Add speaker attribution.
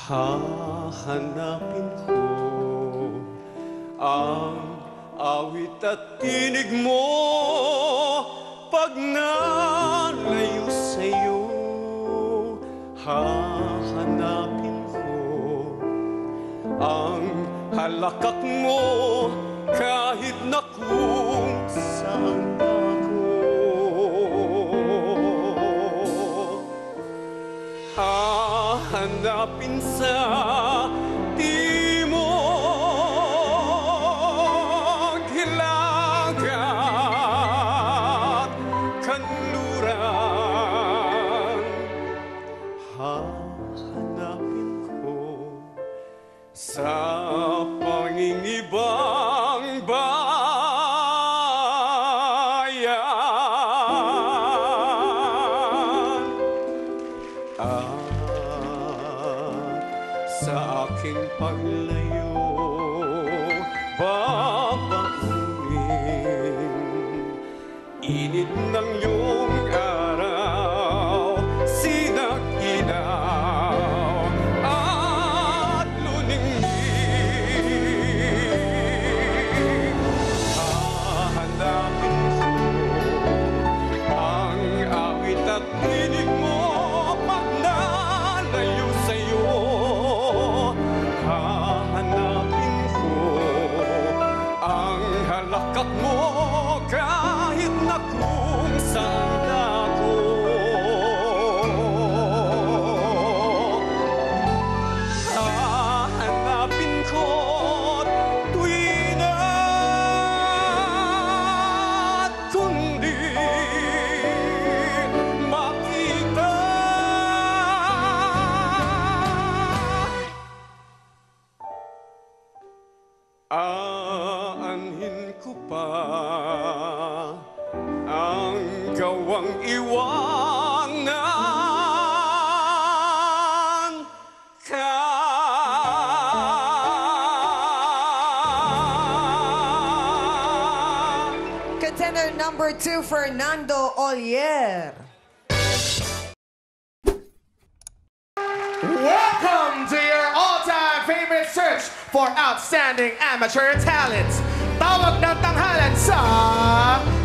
Speaker 1: Hahanapin ko ang awit at tinig mo pag nalayo sa'yo. Hahanapin ko ang halakhak mo kahit na kung saan ako. Hahanapin sa timog, hilagat, kanluran. Hahanapin ko sa pangingibang bayan. Sa aking paglayo, babaunin init ng iyong araw, sinag-inaw at luningning. Hahanapin ko ang awit at tinig mo pag nalayo sa'yo. Hahanapin ko ang halakhak mo kahit na kung saan ako. Hahanapin ko tuwi na't kundi makita. Aanhin ko pa ang gawang iwanan ka.
Speaker 2: Contender number 2, Fernando Olier.
Speaker 3: Welcome to your all-time favorite search for outstanding amateur talents. Tawag ng tanghalan sa